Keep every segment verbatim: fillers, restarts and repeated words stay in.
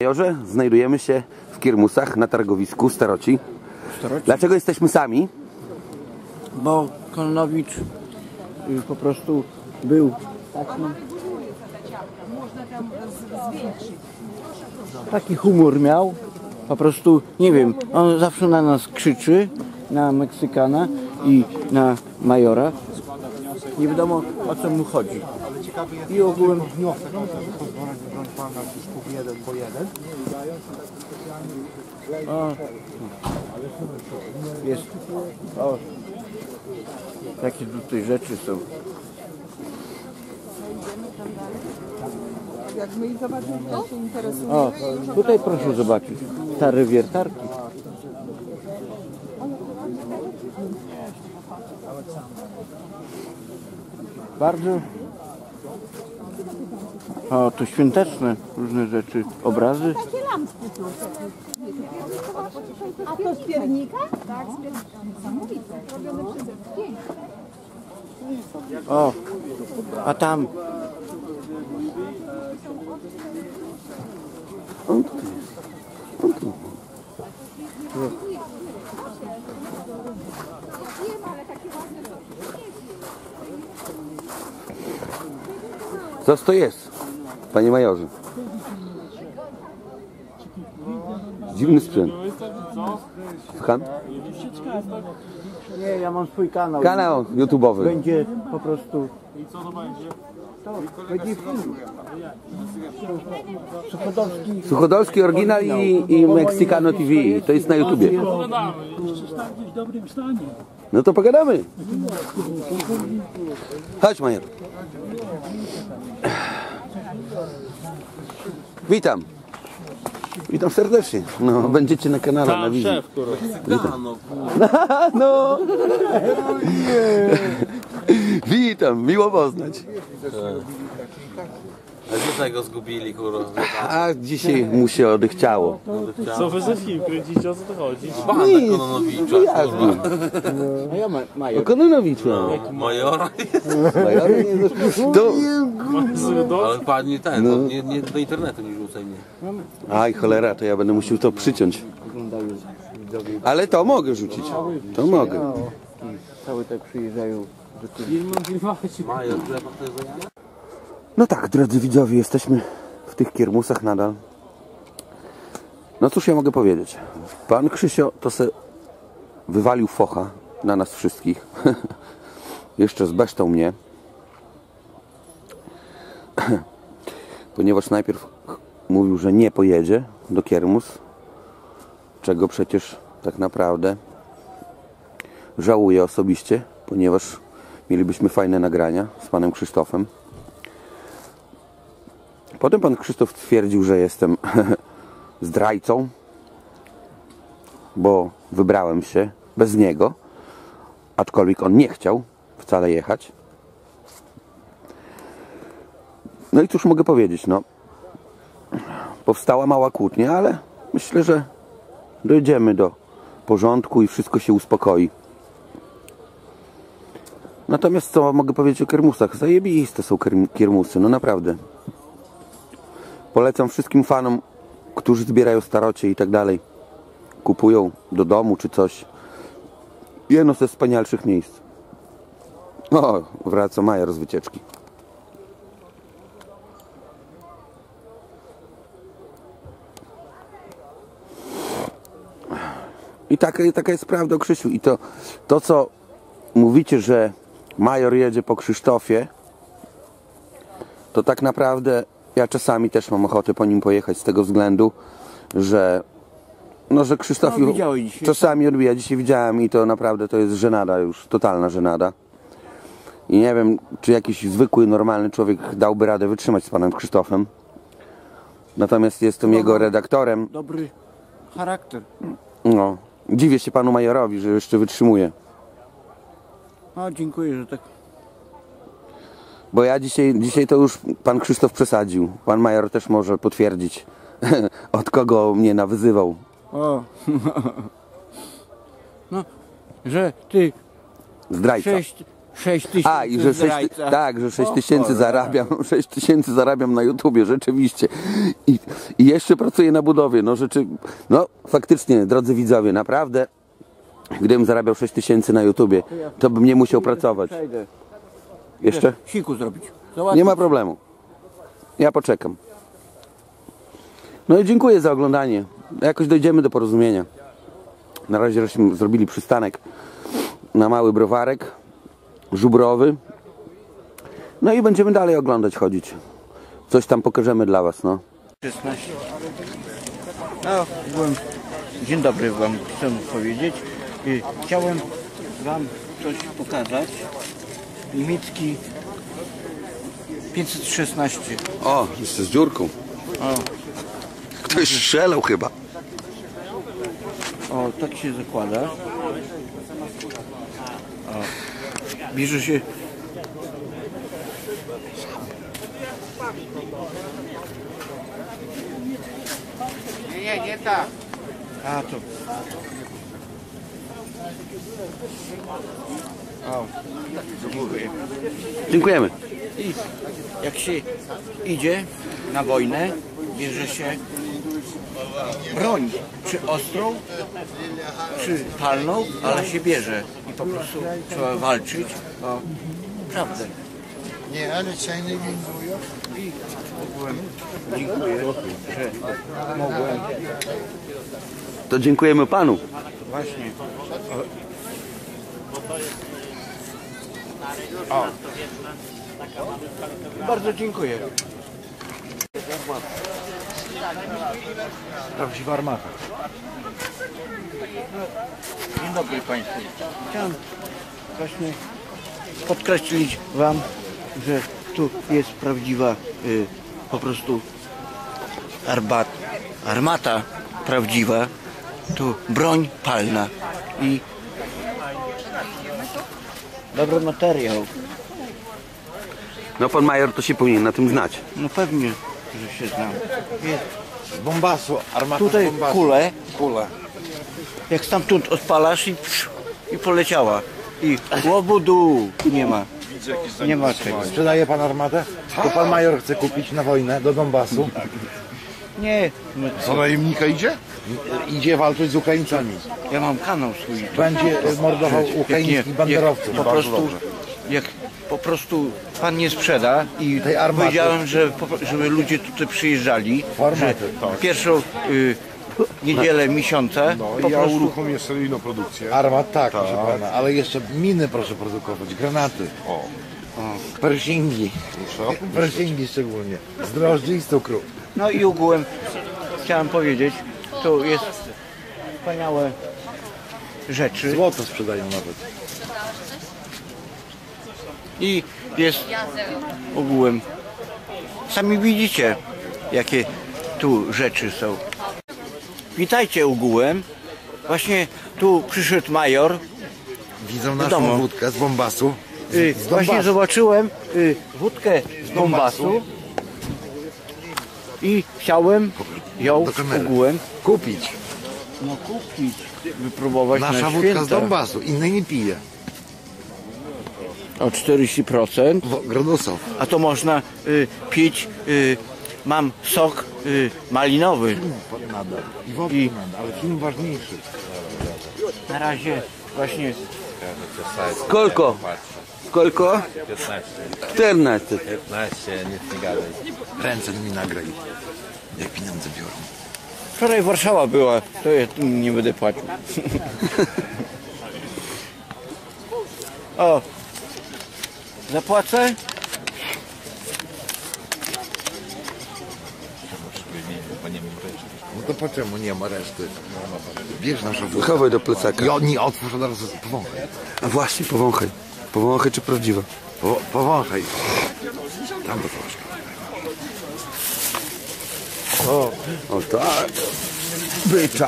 Majorze, znajdujemy się w Kiermusach na targowisku Staroci. Staroci? Dlaczego jesteśmy sami? Bo Kononowicz y, po prostu był taki, taki humor miał, po prostu, nie wiem, on zawsze na nas krzyczy, na Meksykana i na Majora. Nie wiadomo, o co mu chodzi. I ogółem wniosek, pozwolenie broń pana Biszków jeden po jeden. o, jest, o, jakie tutaj rzeczy są. Jak my zobaczymy, to się interesuje. O, tutaj proszę zobaczyć, stare wiertarki. Bardzo. O, to świąteczne różne rzeczy, obrazy. Takie lampki tu. A to z piernika? Tak, z piernika. Niesamowite. Robione przeze mnie. O, a tam. On tu jest. On tu. Co to jest, panie majorze? Dziwny sprzęt. Słucham? Nie, ja mam swój kanał. Kanał YouTube'owy. Będzie po prostu. I co to będzie? To będzie film. Suchodolski. Suchodolski oryginal i, i Mexicano T V. To jest na YouTubie. w dobrym stanie. No to pogadamy. Chodź, major. Witam. Witam serdecznie. No, będziecie na kanale, na wizji. Witam. No. Witam, miło poznać. A dzisiaj go zgubili, kurwa. A dzisiaj mu się odechciało. Co wy ze film kręcicie, o co to chodzi? Banda Kononowicza, Jazdu. A ja ma, O Major. Kononowiczu. Majora Major nie zaszło. To... ale pani ten, no. nie, nie do internetu nie rzucaj mnie. Aj, cholera, to ja będę musiał to przyciąć. Ale to mogę rzucić. To mogę. Cały tak przyjeżdżają do tych. Major, chleba to jest za No tak, drodzy widzowie, jesteśmy w tych kiermusach nadal. No cóż ja mogę powiedzieć. Pan Krzysio to se wywalił focha na nas wszystkich. Jeszcze zbeształ mnie. Ponieważ najpierw mówił, że nie pojedzie do Kiermus. Czego przecież tak naprawdę żałuję osobiście. Ponieważ mielibyśmy fajne nagrania z panem Krzysztofem. Potem pan Krzysztof twierdził, że jestem zdrajcą, bo wybrałem się bez niego, aczkolwiek on nie chciał wcale jechać. No i cóż mogę powiedzieć, no powstała mała kłótnia, ale myślę, że dojdziemy do porządku i wszystko się uspokoi. Natomiast co mogę powiedzieć o kiermusach? Zajebiste są kiermusy, no naprawdę. Polecam wszystkim fanom, którzy zbierają starocie i tak dalej. Kupują do domu czy coś. Jedno ze wspanialszych miejsc. O, wraca major z wycieczki. I taka, taka jest prawda o Krzysiu. I to, to co mówicie, że major jedzie po Krzysztofie, to tak naprawdę ja czasami też mam ochotę po nim pojechać z tego względu, że no, że Krzysztof No, widziałeś dzisiaj. czasami odbija. Dzisiaj widziałem i to naprawdę to jest żenada już, totalna żenada. I nie wiem, czy jakiś zwykły, normalny człowiek dałby radę wytrzymać z panem Krzysztofem. Natomiast jestem jego redaktorem. Dobry charakter. No, dziwię się panu majorowi, że jeszcze wytrzymuje. O, dziękuję, że tak. Bo ja dzisiaj, dzisiaj to już pan Krzysztof przesadził. Pan major też może potwierdzić, od kogo mnie nawyzywał. O. No, że ty Zdrajca. sześć sześć tysięcy A, i że sześć, zdrajca. tak, że sześć tysięcy zarabiam, sześć tysięcy zarabiam na YouTubie, rzeczywiście. I, I jeszcze pracuję na budowie, no rzeczy, no faktycznie, drodzy widzowie, naprawdę, gdybym zarabiał sześć tysięcy na YouTubie, to bym nie musiał pracować. Przejdę. Jeszcze? Siku zrobić. Załatwić. Nie ma problemu. Ja poczekam. No i dziękuję za oglądanie. Jakoś dojdziemy do porozumienia. Na razie żeśmy zrobili przystanek na mały browarek żubrowy. No i będziemy dalej oglądać, chodzić. Coś tam pokażemy dla was, no. szesnaście. No, byłem... Dzień dobry wam chcę powiedzieć. Y, Chciałem wam coś pokazać. Niemiecki pięćset szesnaście. O, jeszcze z dziurką. O, Ktoś strzelał chyba. o, tak się zakłada. O, bierze się... Nie, nie, nie tak. A, to... O, dziękuję. Dziękujemy. I jak się idzie na wojnę, bierze się broń, czy ostrą, czy palną, ale się bierze i po prostu trzeba walczyć o prawdę. Nie, ale Chiny windują. I mogłem, dziękuję, że mogłem To dziękujemy panu. właśnie. O. O. Bardzo dziękuję. Prawdziwa armata. Dzień dobry Państwu. Chciałem właśnie podkreślić Wam, że tu jest prawdziwa y, po prostu arbat, armata prawdziwa, tu broń palna i dobry materiał. No pan major to się powinien na tym znać. No pewnie, że się znam. Jest Z bombasu, armata tutaj z bombasu. kule, Kule. jak stamtąd odpalasz i, psz, i poleciała. I łobudu nie ma. Nie ma czego. Sprzedaje pan armatę? To pan major chce kupić na wojnę do Donbasu. Nie, no, Co najemnika idzie? Idzie walczyć z Ukraińcami. ja mam kanał swój. Będzie mordował Jak ukraińskich nie, banderowców. jak po prostu, jak po prostu pan nie sprzeda i Tej armaty. powiedziałem, że, po- żeby ludzie tutaj przyjeżdżali, Formaty, że tak. pierwszą y, niedzielę miesiąca po Ja prostu uruchomię seryjną produkcję. Armat tak, proszę pana, ale jeszcze miny proszę produkować, granaty. O, Pershing. Pershing szczególnie. Z drożdży i z cukru. no i ogółem chciałem powiedzieć, to jest wspaniałe rzeczy Złoto sprzedają nawet. i jest ogółem, sami widzicie jakie tu rzeczy są. Witajcie ogółem, właśnie tu przyszedł major. Widzą Wiadomo. naszą wódkę z bombasu. Y, Z właśnie Donbasu. zobaczyłem y, wódkę z Donbasu i chciałem ją Do kamery. ogółem Kupić. no, kupić, wypróbować Nasza na wódka z święta. Donbasu. Innej nie pije. O czterdzieści procent, Bo Grodusów. a to można y, pić, y, mam sok y, malinowy. Nadal. I wodkę I- nadal, ale film ważniejszy. Na razie właśnie Kolko? Kolko? czternaście. piętnaście, nic nie gadaj. Ręce mi nagraj. Jak pieniądze biorą. wczoraj Warszawa była, to ja tu nie będę płacił. O, zapłacę? No to po czemu nie ma reszty? Bierz naszą wódkę. Chowaj do plecaka. I oni otwórz od razu powąchaj. A właśnie, powąchaj. Powąchaj czy prawdziwa? Po, powąchaj. Tam to troszkę. O, o tak. Bycza.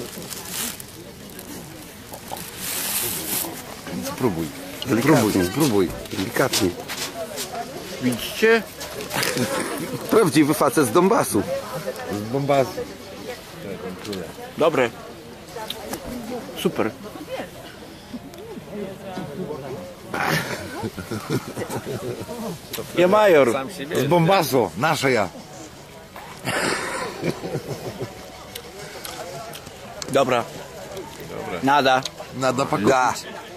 Spróbuj. Delikatnie. Spróbuj, spróbuj. Delikatnie. Widzicie? Prawdziwy facet z Donbasu. Z bombasu. Dobre. Super. Ja major. Z Bombasu, nasze ja. Dobra. Nada. Nada pakować. Da.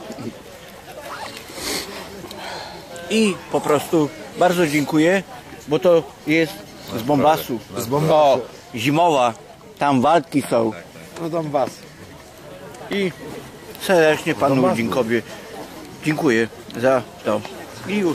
I po prostu bardzo dziękuję, bo to jest z Bombasu. Z Bombasu. O, zimowa. Tam walki są. No dam was. I serdecznie panu dziękuję. Dziękuję za to. I już.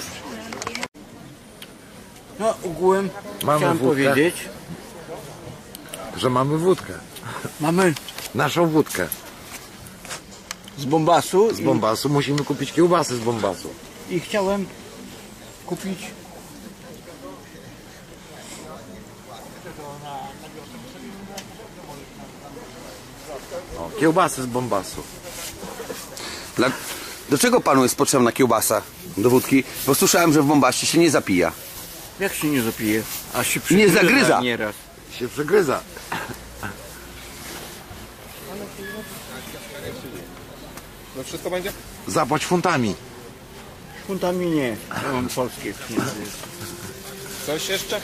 No ogółem Mamy chciałem wódkę. powiedzieć, Że mamy wódkę. mamy Naszą wódkę. z Bombasu Z Bombasu musimy kupić kiełbasy z Bombasu. i, i chciałem kupić O, kiełbasy z Bombasu. Dla... Do czego panu jest potrzebna kiełbasa do wódki? Bo słyszałem, że w Bombaście się nie zapija. jak się nie zapije, a się Nie przygryza zagryza. nieraz. Się przegryza. No wszystko będzie? Zapłać funtami. Funtami nie, ja mam polskie pieniądze. Coś jeszcze?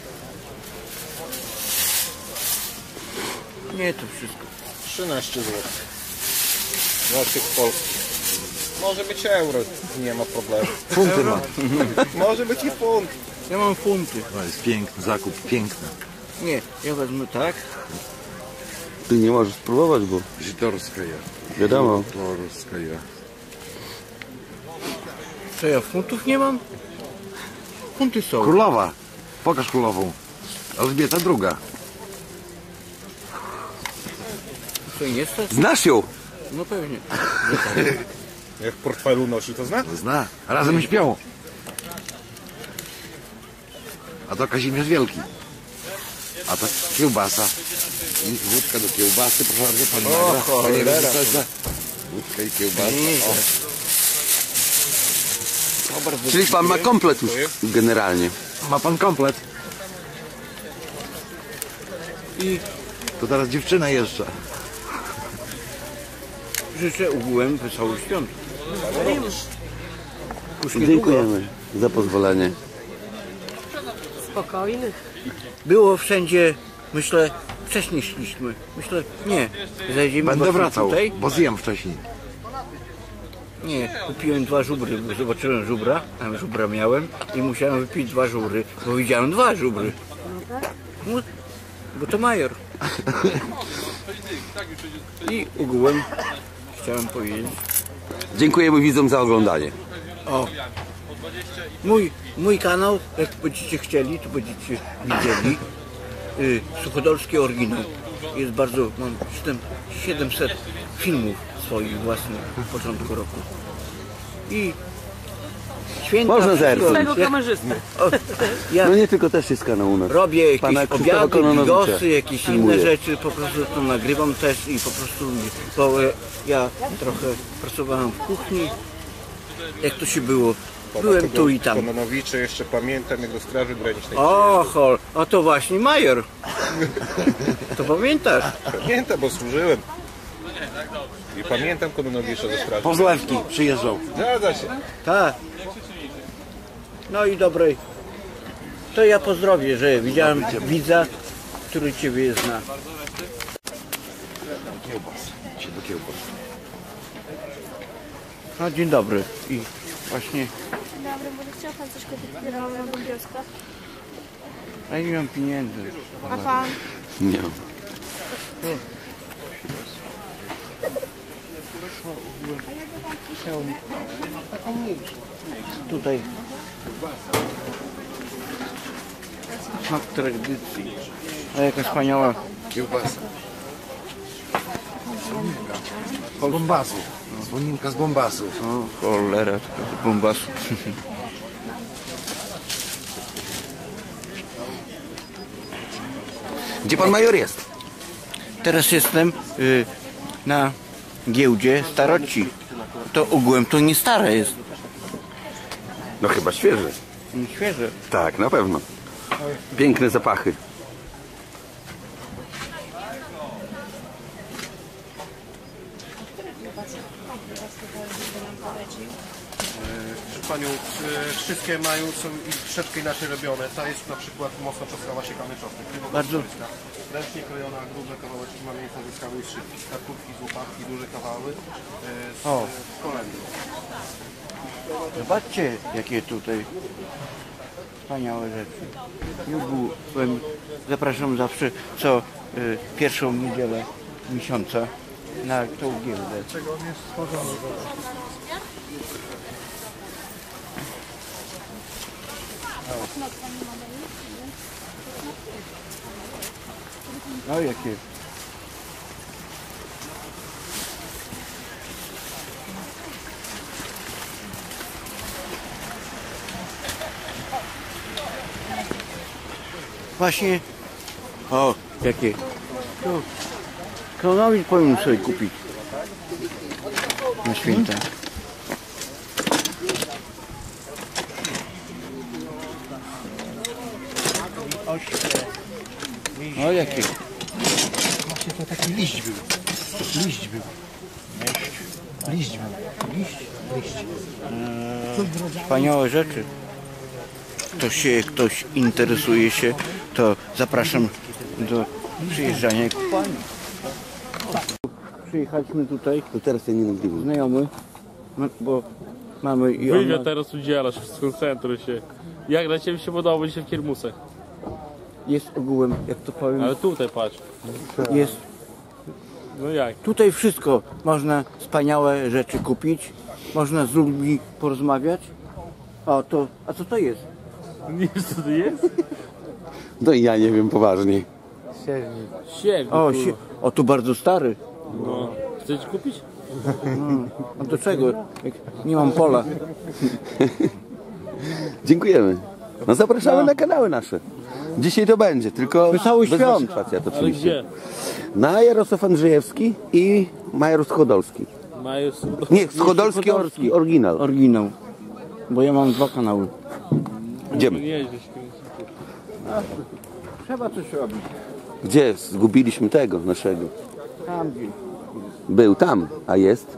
Nie, to wszystko. trzynaście złotych. Złotych polskich. Może być euro, nie ma problemu. Funty ma. Może być i funt. Ja mam funty. To jest piękny zakup, piękny. Nie, ja wezmę tak. Ty nie możesz spróbować, bo Żytorska ja. wiadomo. Żytorska ja. Co ja funtów nie mam? Funty są. Królowa. Pokaż królową. Elżbieta druga. Co nie stać? Znasz ją? No pewnie. Jak w portfelu nosi, to zna? Zna. Razem śpią. A to Kazimierz Wielki. A to kiełbasa. I wódka do kiełbasy. Proszę bardzo, pan nagra. Panie reżyserze. Wódka i kiełbasa. O. No, bardzo Czyli pan ma komplet już generalnie. Ma pan komplet. I To teraz dziewczyna jeszcze. życzę ogółem wesołych świąt. Już niedługo. Dziękujemy za pozwolenie. Spokojnych. Było wszędzie, myślę, wcześniej szliśmy. Myślę, nie, zajdziemy Będę właśnie wracał, tutaj. bo zjem wcześniej. Nie, kupiłem dwa żubry, bo zobaczyłem żubra, tam żubra miałem i musiałem wypić dwa żubry, bo widziałem dwa żubry. No, bo to major. I ogółem chciałem powiedzieć, Dziękujemy widzom za oglądanie. o, mój, mój kanał, jak będziecie chcieli, to będziecie widzieli, y, Suchodolski Oryginał. Jest bardzo, mam siedemset filmów swoich własnych w początku roku. I święta... Można wszystko- zerknąć. Swego jak- kamerzystę. o, ja No nie tylko też jest kanał u nas. robię jakieś Pana Krzysztofa obiady, Kononowicza bigosy, jakieś inne filmuje. rzeczy, po prostu to nagrywam też i po prostu, bo e, ja trochę pracowałem w kuchni, jak to się było, byłem tu i tam. Kononowicza jeszcze pamiętam, jak do Straży Granicznej. O, hol, a to właśnie major. To pamiętasz? Pamiętam, bo służyłem. I pamiętam Kononowicza ze Straży. Po zlewki przyjeżdżał. Zgadza się. Tak. No i dobrej. To ja pozdrowię, że widziałem widza, który Ciebie zna. Się do kiełbas. No dzień dobry. I właśnie, Dobry, może chciał pan coś kupić na Dąbrowska? ja nie mam pieniędzy. A pan? Nie. Tutaj smak tradycji. A jaka wspaniała. Kiełbasa. Z Bombasu. Dzwoninka z Bombasu. O cholera, tylko z Bombasu. Gdzie pan major jest? Teraz jestem y, na giełdzie staroci. To ogółem to nie stare jest. No chyba świeży. Świeże. Tak, na pewno. Piękne zapachy. Proszę Panią, e, wszystkie mają, są i troszeczkę inaczej robione. Ta jest na przykład mocno czosnkowa siekany czosnek. Bardzo. Ręcznie krojona, grube kawałeczki mamy wyskały z szybki, karkówki z łopatki, duże kawały e, z, O. z kolendry. Zobaczcie, jakie tutaj wspaniałe rzeczy. Już byłem, zapraszam zawsze co y, pierwszą niedzielę miesiąca na tą giełdę. Czego on jest stworzony? No jakie. Właśnie, o, jakie. To Kronowicz powinien sobie kupić na święta. O, jakie. Właśnie to taki liść był. Liść był. Liść był. Liść? Liść. Wspaniałe rzeczy. Ktoś się, ktoś interesuje się, to zapraszam do przyjeżdżania i kupowania. Przyjechaliśmy tutaj, To teraz ja nie nagrywam. znajomy, no, bo mamy i on Wywiad ma, teraz udzielasz, skoncentruj się. Jak dla Ciebie się podoba dzisiaj w kiermusach? jest ogółem, jak to powiem, Ale tutaj patrz. jest No jak? tutaj wszystko. Można wspaniałe rzeczy kupić, można z ludźmi porozmawiać. O, to, a co to jest? Nie wiesz co to jest? No i ja nie wiem poważnie. Siewnik. O, kurwa. si o tu bardzo stary. No. Chcesz kupić? A do czego? Jak nie mam pola. Dziękujemy. No zapraszamy na kanały nasze. Dzisiaj to będzie, tylko Wesoły bez świąt. waszych facjat Ale oczywiście. gdzie? Na Jarosław Andrzejewski i Major Schodolski. Mają Nie, Schodolski Orski, oryginal. Oryginał. Bo ja mam dwa kanały. Idziemy. Jeździć kręci. Trzeba coś robić. Gdzie? Zgubiliśmy tego naszego. Tam gdzie. Był tam, a jest.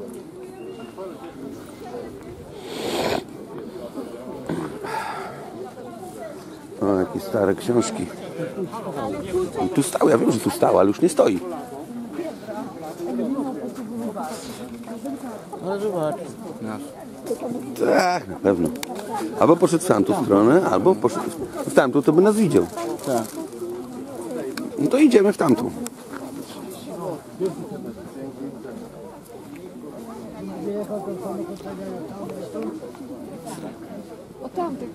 O, jakie stare książki. On tu stał, ja wiem, że tu stał, ale już nie stoi. No zobacz. Nas. Tak, na pewno. Albo poszedł w tamtą stronę, albo poszedł w tamtą, to by nas widział. Tak. No to idziemy w tamtą. O tamtych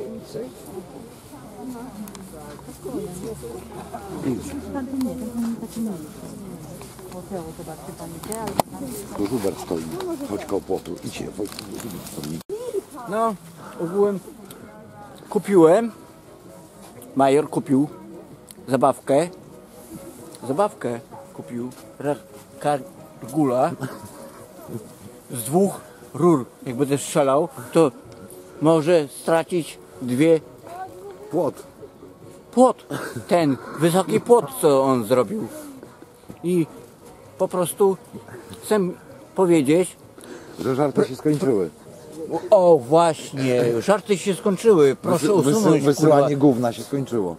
Tu Hubert stoi. Chodź koło płotu. Idźcie. No, ogółem kupiłem. Major kupił zabawkę. Zabawkę kupił. Kargula. Z dwóch rur. Jak będę strzelał, to może stracić dwie. Płot. Płot. Ten wysoki płot, co on zrobił. I po prostu chcę powiedzieć, Że żarty się skończyły. o właśnie, żarty się skończyły. Proszę Wysy- usunąć, wysy- Wysyłanie kurwa. gówna się skończyło.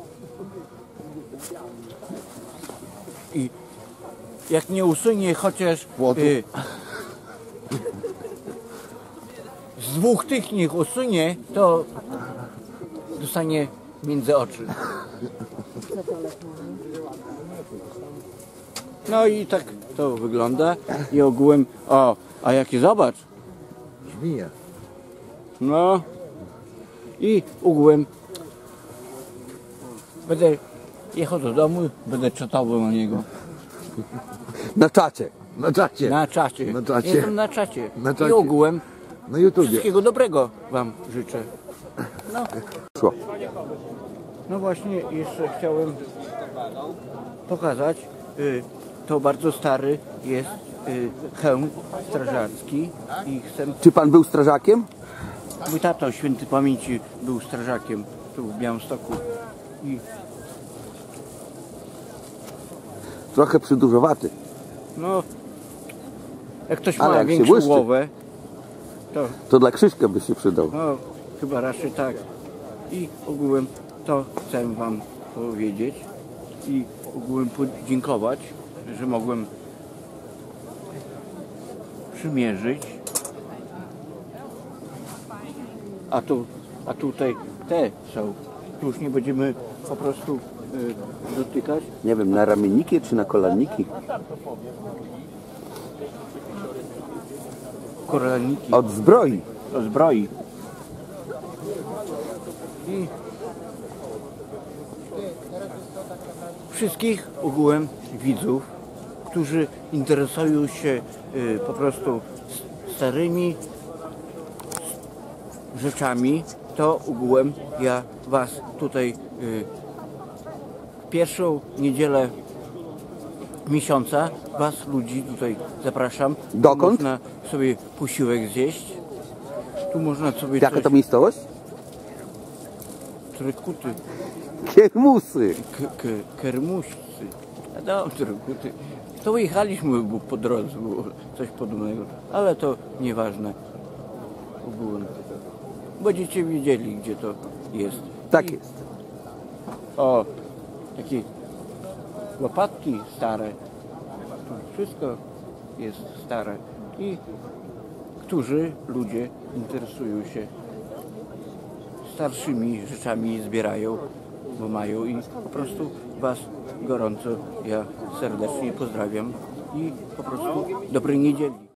I jak nie usunie chociaż Płotu. y, z dwóch tych niech usunie, to dostanie między oczy. No i tak to wygląda. I ogółem, o, a jakie zobacz. Żmije. No i ogółem będę jechał do domu, będę czatował na niego. Na czacie. Na czacie. Na czacie. Na czacie. Jestem na czacie. Na czacie. I ogółem Na YouTubie. wszystkiego dobrego wam życzę. No, Szło. no właśnie jeszcze chciałem pokazać. Y, to bardzo stary jest y, hełm strażacki i chcę. Czy pan był strażakiem? Mój tato święty pamięci był strażakiem tu w Białymstoku. I Trochę przydużowaty. no, jak ktoś Ale ma jak się większą błyszczy. głowę, To, To dla Krzyśka by się przydał. no, chyba raczej tak. I ogółem to chcę wam powiedzieć i ogółem podziękować, że mogłem przymierzyć. A tu, a tutaj te są. Tu już nie będziemy po prostu y, dotykać. Nie wiem, na ramienniki czy na kolanniki? Koralniki Od zbroi. o zbroi. I wszystkich ogółem widzów, którzy interesują się y, po prostu starymi rzeczami, to ogółem ja was tutaj y, w pierwszą niedzielę miesiąca was ludzi tutaj zapraszam. Dokąd? Tu można sobie posiłek zjeść. Tu można sobie Jaka coś... to miejscowość? Trykuty, Kiermusy. k- k- kermuścy. A no, trykuty. To wyjechaliśmy bo po drodze, było coś podobnego, ale to nieważne. Ogółem. Będziecie wiedzieli, gdzie to jest. Tak I- jest. O, takie łopatki stare. Tu wszystko jest stare. I którzy ludzie interesują się starszymi rzeczami, zbierają, bo mają i po prostu was gorąco ja serdecznie pozdrawiam i po prostu dobrej niedzieli.